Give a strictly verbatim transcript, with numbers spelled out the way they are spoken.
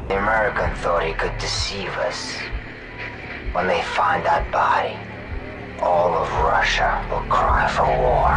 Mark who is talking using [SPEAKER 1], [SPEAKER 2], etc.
[SPEAKER 1] The American thought he could deceive us. When they find that body, all of Russia will cry for war.